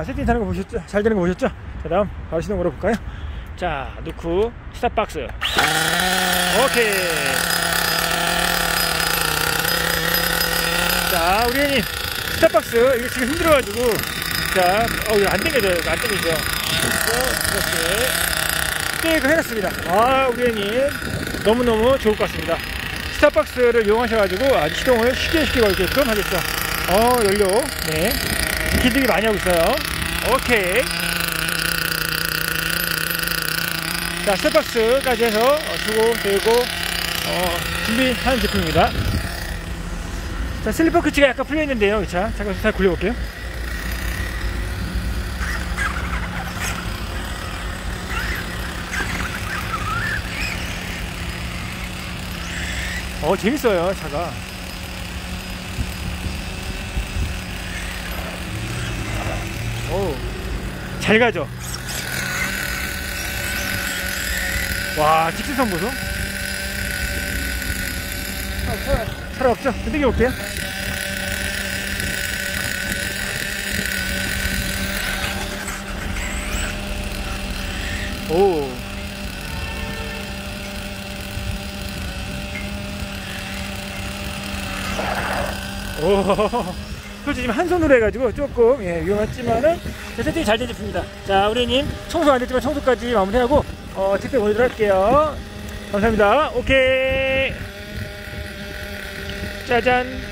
자, 세팅 되는 거 보셨죠? 잘 되는 거 보셨죠? 자, 다음 바로 시동 걸어볼까요? 자, 넣고 스타트박스. 오케이. 자, 우리 형님 스타트박스 이게 지금 힘들어가지고, 자, 이거 안 당겨져요. 안 당겨져. 이렇게 이거 해놨습니다. 아, 우리 형님 너무너무 좋을 것 같습니다. 스타트박스를 이용하셔가지고 아주 시동을 쉽게 걸게끔 하겠죠. 연료. 네, 기들이 많이 하고 있어요. 오케이. 자, 스타트박스까지 해서 주고 대고 준비하는 제품입니다. 자, 슬리퍼 크치가 약간 풀려 있는데요. 자, 잠깐 잘 굴려볼게요. 재밌어요, 차가. 잘 가죠? 와, 직수선 보소. 차로 없죠? 흔들겨 볼게요. 오. 솔직히 지금 한 손으로 해가지고 조금 위험하지만은 세팅이 잘 된 제품입니다. 자, 우리님 청소 안 됐지만 청소까지 마무리하고 택배 보내도록 할게요. 감사합니다. 오케이. 짜잔.